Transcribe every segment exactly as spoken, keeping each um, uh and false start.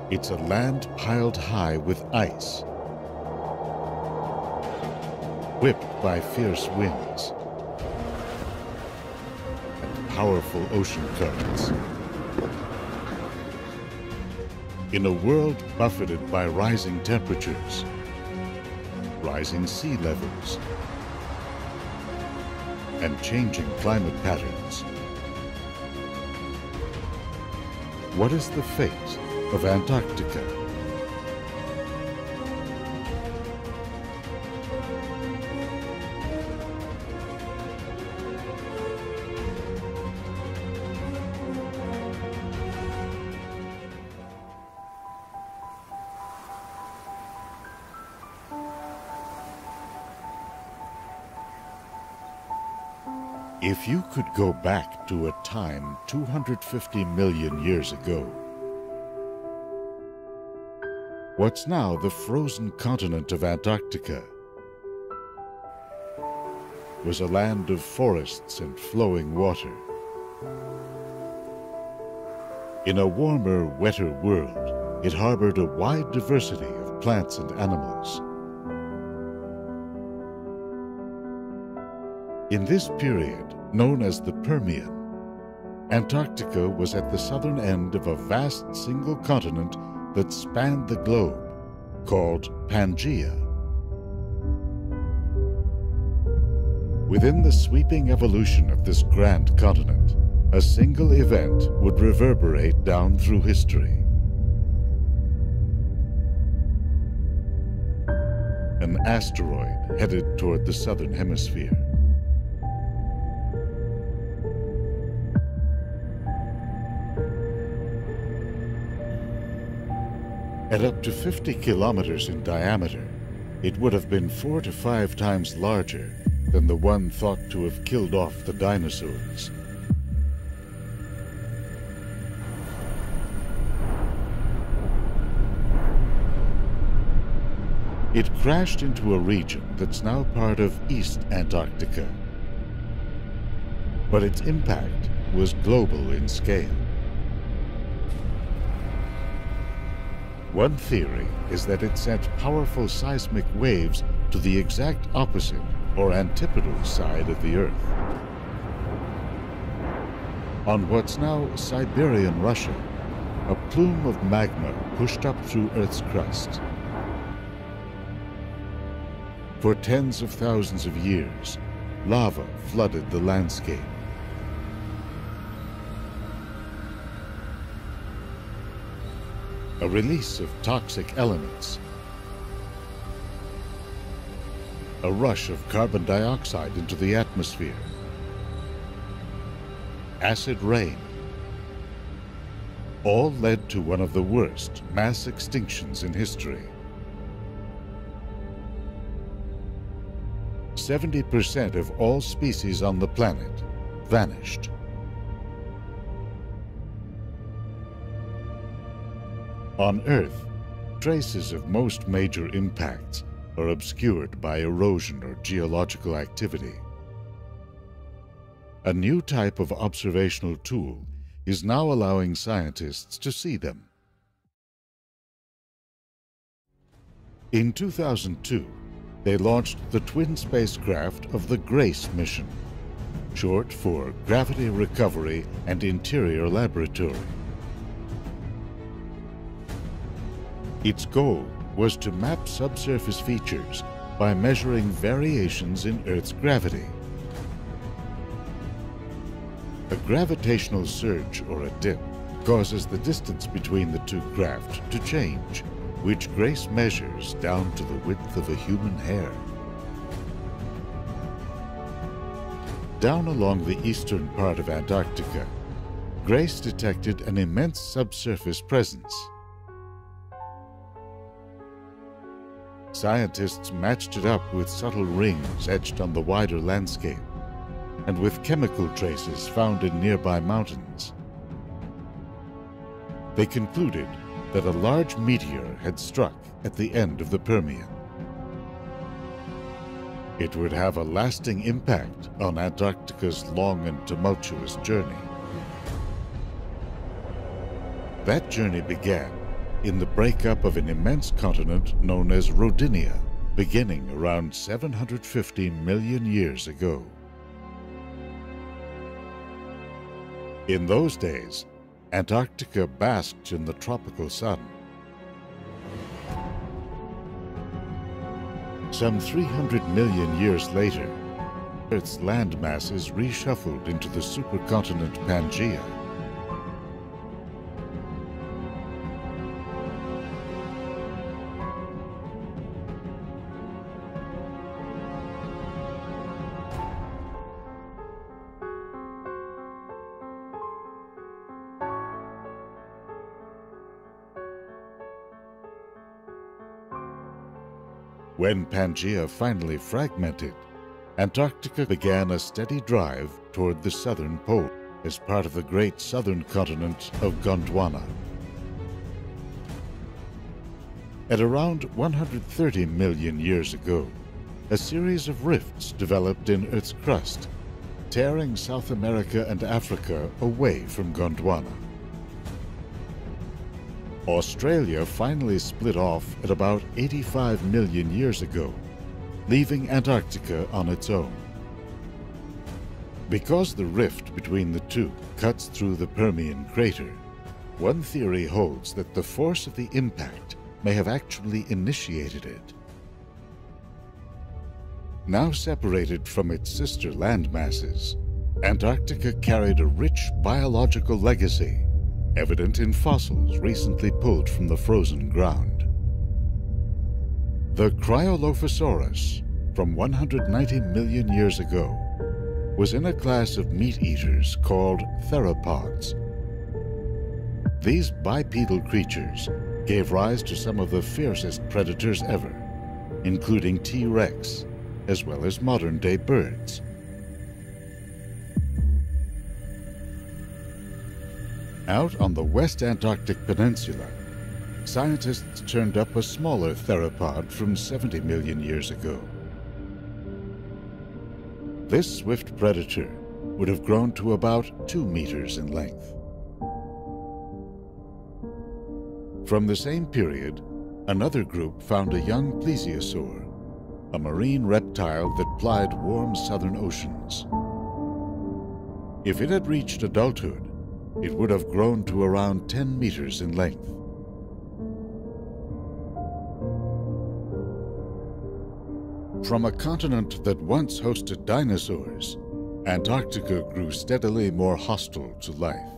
It's a land piled high with ice, whipped by fierce winds and powerful ocean currents. In a world buffeted by rising temperatures, rising sea levels, and changing climate patterns, what is the fate of Antarctica? If you could go back to a time two hundred fifty million years ago, what's now the frozen continent of Antarctica was a land of forests and flowing water. In a warmer, wetter world, it harbored a wide diversity of plants and animals. In this period, known as the Permian, Antarctica was at the southern end of a vast single continent that spanned the globe, called Pangaea. Within the sweeping evolution of this grand continent, a single event would reverberate down through history. An asteroid headed toward the southern hemisphere. At up to fifty kilometers in diameter, it would have been four to five times larger than the one thought to have killed off the dinosaurs. It crashed into a region that's now part of East Antarctica. But its impact was global in scale. One theory is that it sent powerful seismic waves to the exact opposite or antipodal side of the Earth. On what's now Siberian Russia, a plume of magma pushed up through Earth's crust. For tens of thousands of years, lava flooded the landscape. A release of toxic elements, a rush of carbon dioxide into the atmosphere, acid rain, all led to one of the worst mass extinctions in history. seventy percent of all species on the planet vanished. On Earth, traces of most major impacts are obscured by erosion or geological activity. A new type of observational tool is now allowing scientists to see them. In two thousand two, they launched the twin spacecraft of the GRACE mission, short for Gravity Recovery and Interior Laboratory. Its goal was to map subsurface features by measuring variations in Earth's gravity. A gravitational surge or a dip causes the distance between the two craft to change, which GRACE measures down to the width of a human hair. Down along the eastern part of Antarctica, GRACE detected an immense subsurface presence. Scientists matched it up with subtle rings etched on the wider landscape and with chemical traces found in nearby mountains. They concluded that a large meteor had struck at the end of the Permian. It would have a lasting impact on Antarctica's long and tumultuous journey. That journey began in the breakup of an immense continent known as Rodinia, beginning around seven hundred fifty million years ago. In those days, Antarctica basked in the tropical sun. Some three hundred million years later, Earth's land masses reshuffled into the supercontinent Pangaea. When Pangaea finally fragmented, Antarctica began a steady drive toward the southern pole as part of the great southern continent of Gondwana. At around one hundred thirty million years ago, a series of rifts developed in Earth's crust, tearing South America and Africa away from Gondwana. Australia finally split off at about eighty-five million years ago, leaving Antarctica on its own. Because the rift between the two cuts through the Permian crater, one theory holds that the force of the impact may have actually initiated it. Now separated from its sister landmasses, Antarctica carried a rich biological legacy, evident in fossils recently pulled from the frozen ground. The Cryolophosaurus, from one hundred ninety million years ago, was in a class of meat-eaters called theropods. These bipedal creatures gave rise to some of the fiercest predators ever, including T Rex, as well as modern-day birds. Out on the West Antarctic Peninsula, scientists turned up a smaller theropod from seventy million years ago. This swift predator would have grown to about two meters in length. From the same period, another group found a young plesiosaur, a marine reptile that plied warm southern oceans. If it had reached adulthood, it would have grown to around ten meters in length. From a continent that once hosted dinosaurs, Antarctica grew steadily more hostile to life.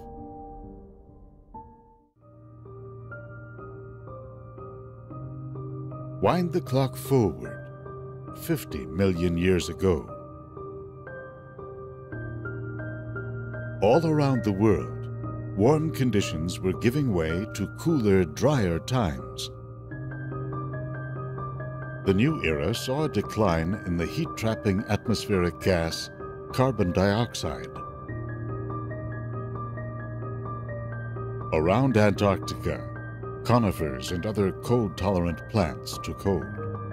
Wind the clock forward, fifty million years ago. All around the world, warm conditions were giving way to cooler, drier times. The new era saw a decline in the heat-trapping atmospheric gas, carbon dioxide. Around Antarctica, conifers and other cold-tolerant plants took hold.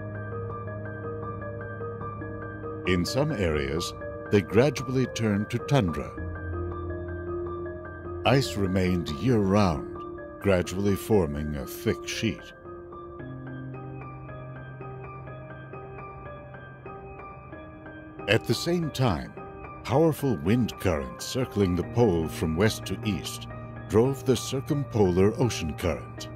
In some areas, they gradually turned to tundra. Ice remained year-round, gradually forming a thick sheet. At the same time, powerful wind currents circling the pole from west to east drove the circumpolar ocean current.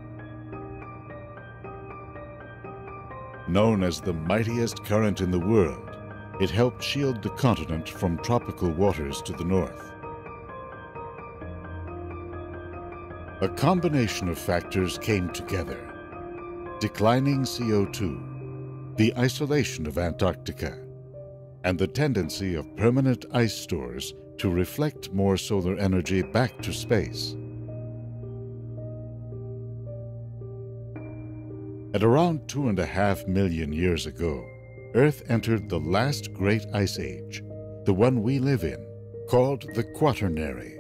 Known as the mightiest current in the world, it helped shield the continent from tropical waters to the north. A combination of factors came together: declining C O two, the isolation of Antarctica, and the tendency of permanent ice stores to reflect more solar energy back to space. At around two and a half million years ago, Earth entered the last great ice age, the one we live in, called the Quaternary.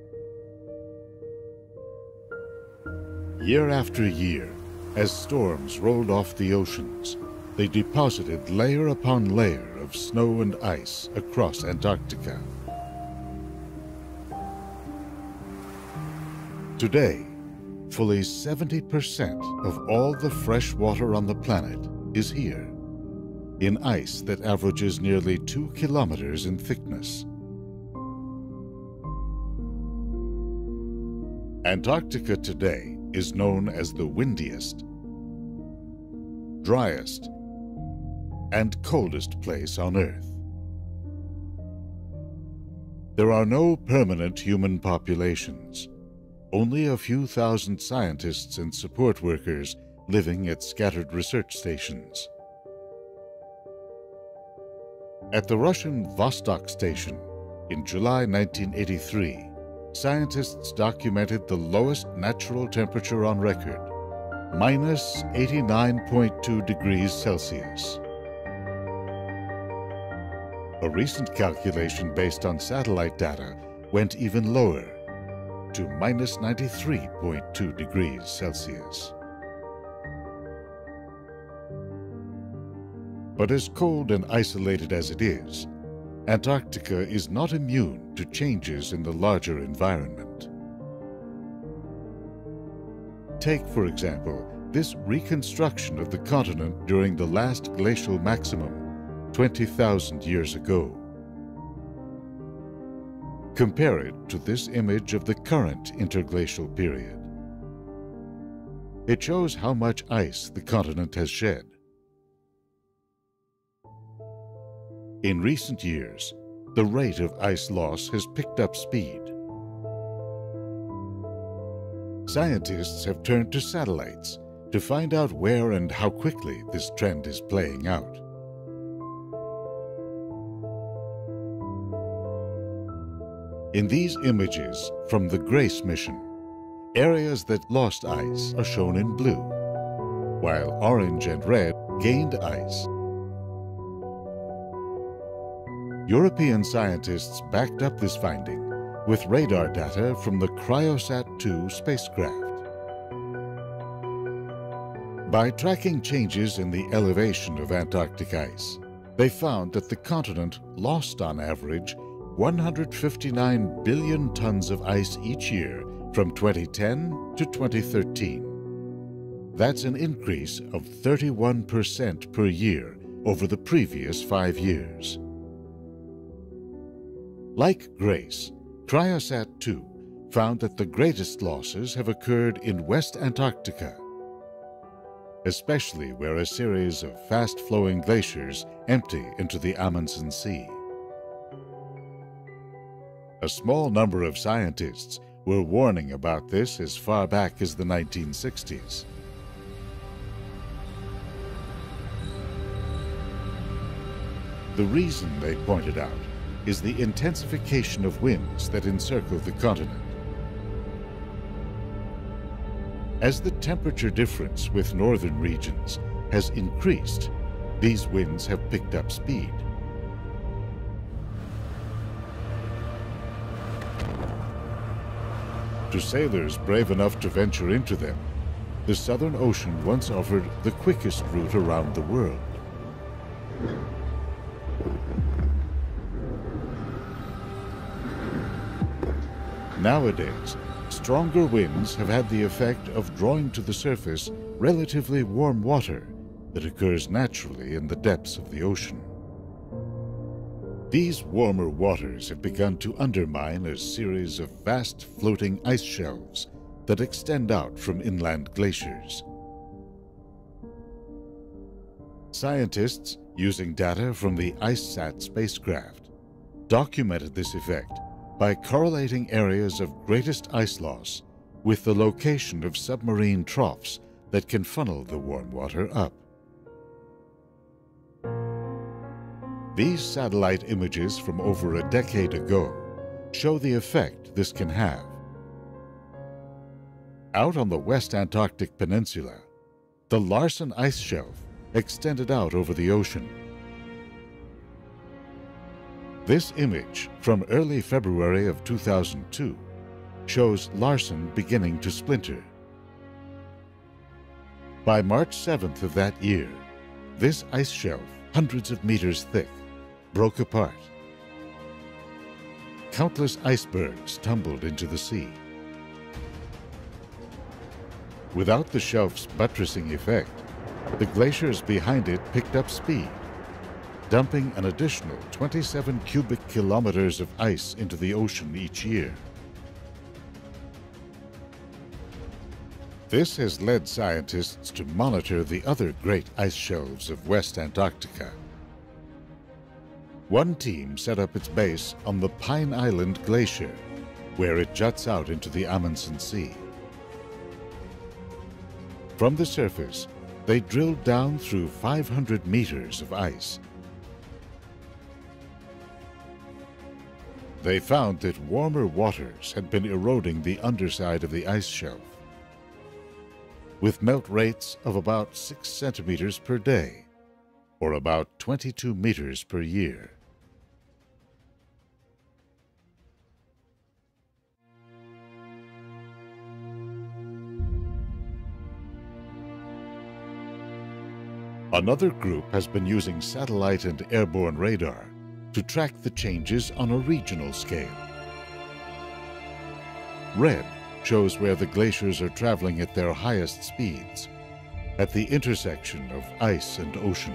Year after year, as storms rolled off the oceans, they deposited layer upon layer of snow and ice across Antarctica. Today, fully seventy percent of all the fresh water on the planet is here, in ice that averages nearly two kilometers in thickness. Antarctica today is known as the windiest, driest, and coldest place on Earth. There are no permanent human populations, only a few thousand scientists and support workers living at scattered research stations. At the Russian Vostok station in July nineteen eighty-three, scientists documented the lowest natural temperature on record, minus eighty-nine point two degrees Celsius. A recent calculation based on satellite data went even lower, to minus ninety-three point two degrees Celsius. But as cold and isolated as it is, Antarctica is not immune to changes in the larger environment. Take, for example, this reconstruction of the continent during the last glacial maximum, twenty thousand years ago. Compare it to this image of the current interglacial period. It shows how much ice the continent has shed. In recent years, the rate of ice loss has picked up speed. Scientists have turned to satellites to find out where and how quickly this trend is playing out. In these images from the GRACE mission, areas that lost ice are shown in blue, while orange and red gained ice. European scientists backed up this finding with radar data from the Cryosat two spacecraft. By tracking changes in the elevation of Antarctic ice, they found that the continent lost on average one hundred fifty-nine billion tons of ice each year from twenty ten to twenty thirteen. That's an increase of thirty-one percent per year over the previous five years. Like GRACE, Cryosat two found that the greatest losses have occurred in West Antarctica, especially where a series of fast-flowing glaciers empty into the Amundsen Sea. A small number of scientists were warning about this as far back as the nineteen sixties. The reason, they pointed out, is the intensification of winds that encircle the continent. As the temperature difference with northern regions has increased, these winds have picked up speed. To sailors brave enough to venture into them, the Southern Ocean once offered the quickest route around the world. Nowadays, stronger winds have had the effect of drawing to the surface relatively warm water that occurs naturally in the depths of the ocean. These warmer waters have begun to undermine a series of vast floating ice shelves that extend out from inland glaciers. Scientists, using data from the IceSat spacecraft, documented this effect by correlating areas of greatest ice loss with the location of submarine troughs that can funnel the warm water up. These satellite images from over a decade ago show the effect this can have. Out on the West Antarctic Peninsula, the Larsen ice shelf extended out over the ocean. This image from early February of two thousand two shows Larsen beginning to splinter. By March seventh of that year, this ice shelf, hundreds of meters thick, broke apart. Countless icebergs tumbled into the sea. Without the shelf's buttressing effect, the glaciers behind it picked up speed, dumping an additional twenty-seven cubic kilometers of ice into the ocean each year. This has led scientists to monitor the other great ice shelves of West Antarctica. One team set up its base on the Pine Island Glacier, where it juts out into the Amundsen Sea. From the surface, they drilled down through five hundred meters of ice. They found that warmer waters had been eroding the underside of the ice shelf, with melt rates of about six centimeters per day, or about twenty-two meters per year. Another group has been using satellite and airborne radar to track the changes on a regional scale. Red shows where the glaciers are traveling at their highest speeds, at the intersection of ice and ocean.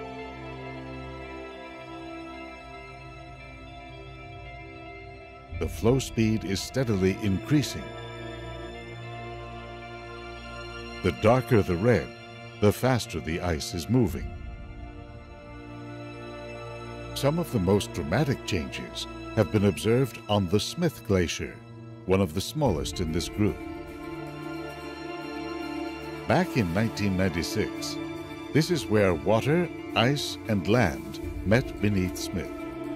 The flow speed is steadily increasing. The darker the red, the faster the ice is moving. Some of the most dramatic changes have been observed on the Smith Glacier, one of the smallest in this group. Back in nineteen ninety-six, this is where water, ice, and land met beneath Smith.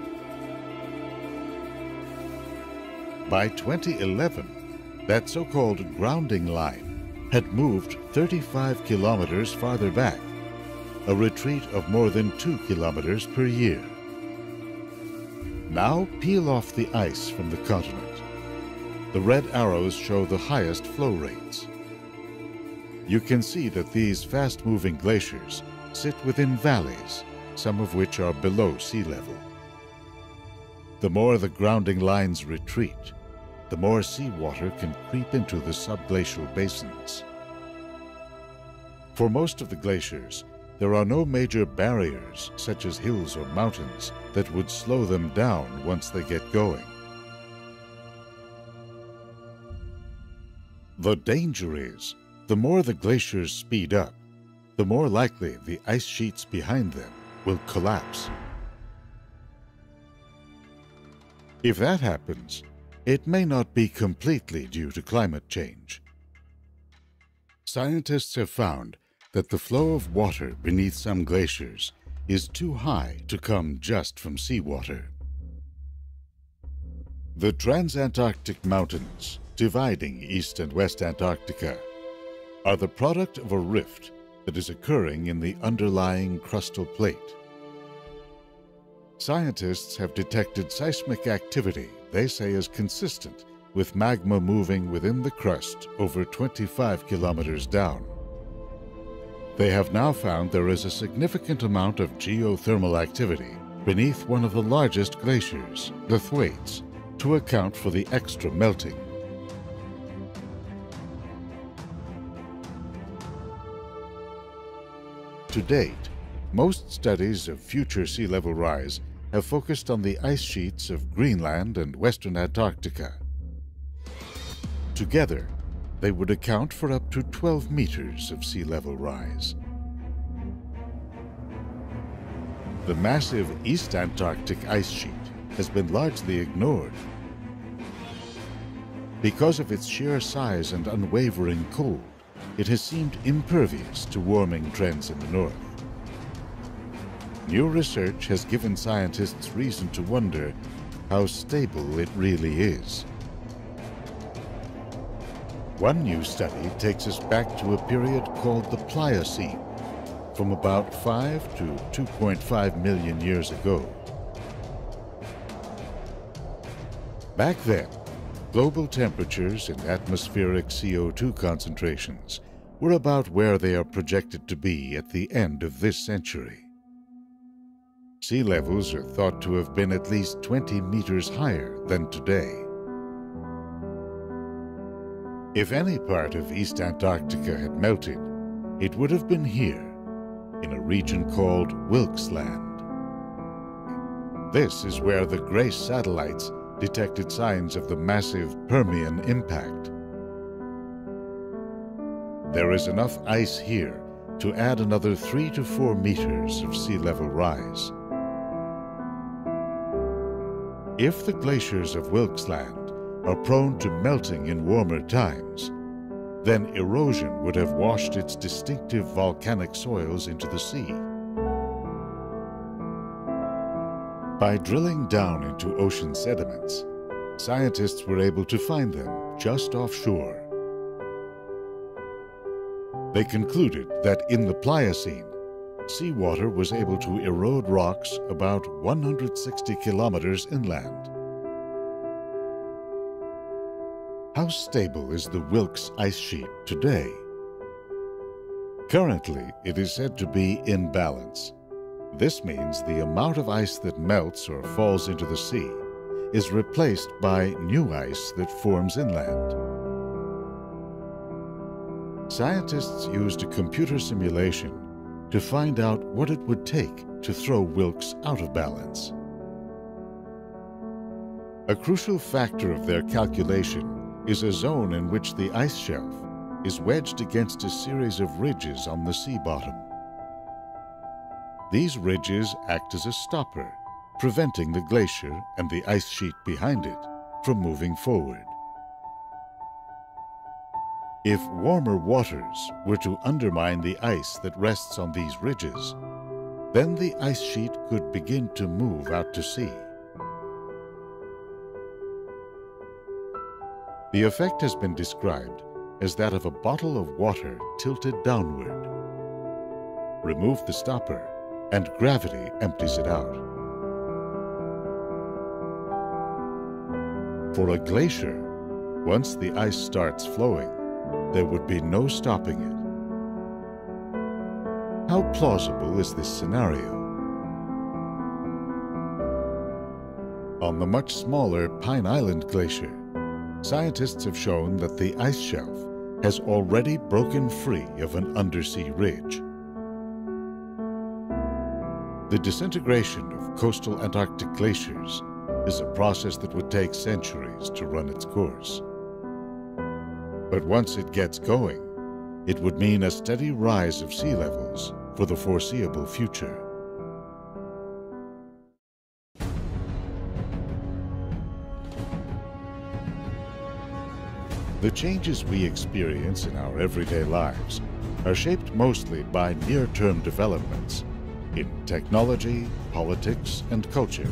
By twenty eleven, that so-called grounding line had moved thirty-five kilometers farther back, a retreat of more than two kilometers per year. Now peel off the ice from the continent. The red arrows show the highest flow rates. You can see that these fast-moving glaciers sit within valleys, some of which are below sea level. The more the grounding lines retreat, the more seawater can creep into the subglacial basins. For most of the glaciers, there are no major barriers, such as hills or mountains, that would slow them down once they get going. The danger is, the more the glaciers speed up, the more likely the ice sheets behind them will collapse. If that happens, it may not be completely due to climate change. Scientists have found that the flow of water beneath some glaciers is too high to come just from seawater. The Transantarctic Mountains, dividing East and West Antarctica, are the product of a rift that is occurring in the underlying crustal plate. Scientists have detected seismic activity they say is consistent with magma moving within the crust over twenty-five kilometers down. They have now found there is a significant amount of geothermal activity beneath one of the largest glaciers, the Thwaites, to account for the extra melting. To date, most studies of future sea level rise have focused on the ice sheets of Greenland and Western Antarctica. Together, they would account for up to twelve meters of sea level rise. The massive East Antarctic ice sheet has been largely ignored. Because of its sheer size and unwavering cold, it has seemed impervious to warming trends in the north. New research has given scientists reason to wonder how stable it really is. One new study takes us back to a period called the Pliocene, from about five to two point five million years ago. Back then, global temperatures and atmospheric C O two concentrations were about where they are projected to be at the end of this century. Sea levels are thought to have been at least twenty meters higher than today. If any part of East Antarctica had melted, it would have been here, in a region called Wilkes Land. This is where the GRACE satellites detected signs of the massive Permian impact. There is enough ice here to add another three to four meters of sea level rise. If the glaciers of Wilkes Land are prone to melting in warmer times, then erosion would have washed its distinctive volcanic soils into the sea. By drilling down into ocean sediments, scientists were able to find them just offshore. They concluded that in the Pliocene, seawater was able to erode rocks about one hundred sixty kilometers inland. How stable is the Wilkes ice sheet today? Currently, it is said to be in balance. This means the amount of ice that melts or falls into the sea is replaced by new ice that forms inland. Scientists used a computer simulation to find out what it would take to throw Wilkes out of balance. A crucial factor of their calculation is a zone in which the ice shelf is wedged against a series of ridges on the sea bottom. These ridges act as a stopper, preventing the glacier and the ice sheet behind it from moving forward. If warmer waters were to undermine the ice that rests on these ridges, then the ice sheet could begin to move out to sea. The effect has been described as that of a bottle of water tilted downward. Remove the stopper, and gravity empties it out. For a glacier, once the ice starts flowing, there would be no stopping it. How plausible is this scenario? On the much smaller Pine Island Glacier, scientists have shown that the ice shelf has already broken free of an undersea ridge. The disintegration of coastal Antarctic glaciers is a process that would take centuries to run its course. But once it gets going, it would mean a steady rise of sea levels for the foreseeable future. The changes we experience in our everyday lives are shaped mostly by near-term developments in technology, politics, and culture.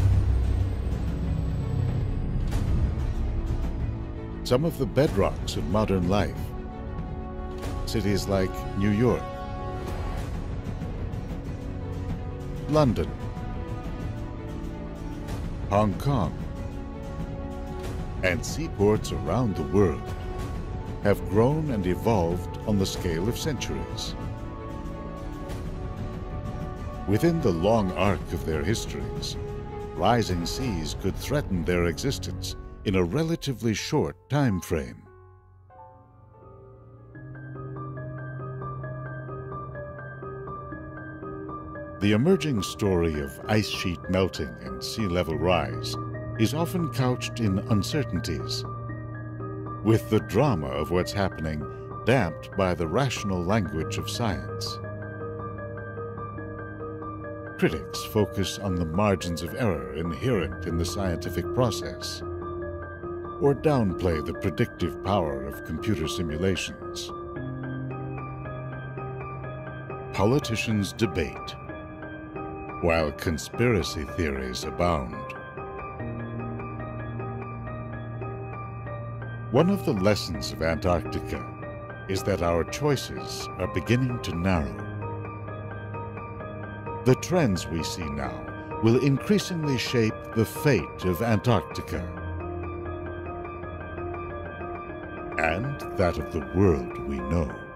Some of the bedrocks of modern life, cities like New York, London, Hong Kong, and seaports around the world, have grown and evolved on the scale of centuries. Within the long arc of their histories, rising seas could threaten their existence in a relatively short time frame. The emerging story of ice sheet melting and sea level rise is often couched in uncertainties, with the drama of what's happening damped by the rational language of science. Critics focus on the margins of error inherent in the scientific process, or downplay the predictive power of computer simulations. Politicians debate, while conspiracy theories abound. One of the lessons of Antarctica is that our choices are beginning to narrow. The trends we see now will increasingly shape the fate of Antarctica and that of the world we know.